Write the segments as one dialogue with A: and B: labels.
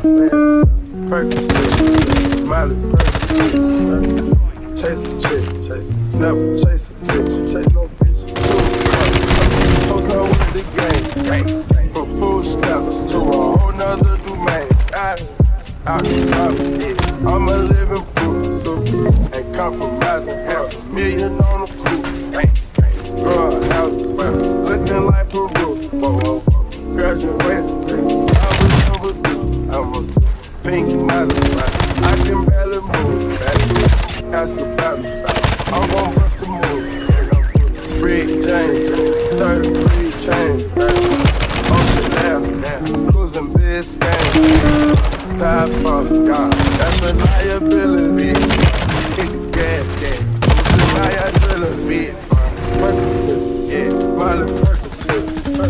A: Percocet, Miley, Percocet. Chase a chick, never chase a bitch. Chase no bitch. Post on with the game. From food stamps to a whole nother domain. Out the top, I'm a living proof. So ain't compromising. $500,000 on the coupe. Drug houses, looking like Peru. Graduated, I was overdue. I'm a pink model, I can barely move. Ask about me, I'm gon' bust the move. Rick James, 33 chains. Ocean Ave, cruising Biscayne. Top off, God, that's a liability. Hit the gas, yeah, liability. Percocet, yeah, Miley Percocet.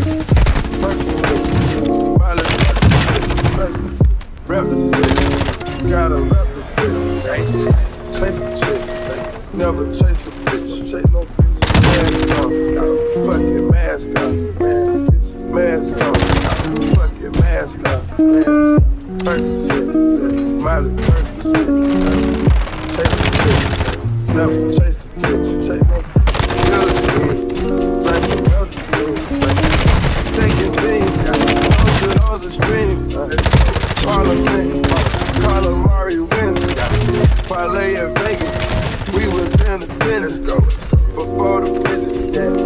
A: Miley Percocet, represent, gotta represent. Chase a chick, never chase a bitch. Chase no bitch. Mask on, mask on, fuck your mask on. Percocet, Miley Percocet. Chase a chick, never chase a bitch. Chase no bitch. Taking things, all the streams. Parliament, Calamari wins. Parlay in Vegas, we was in the tennis go before the business, yeah.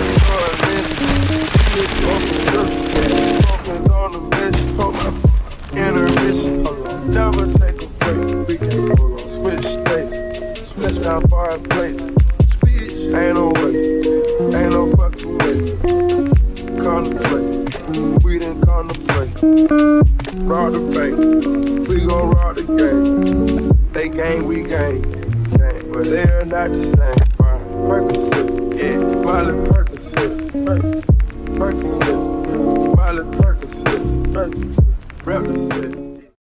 A: Focus on the mission, intermission, never take a break. We can switch states, switch down far place. Speech, ain't no way, ain't no fucking way. Contemplate, we didn't contemplate. Rob the bank, we gon' rob the game. They gang, we gang, but they're not the same. Percocet, yeah, Miley Percocet, Percocet, Miley Percocet, represent.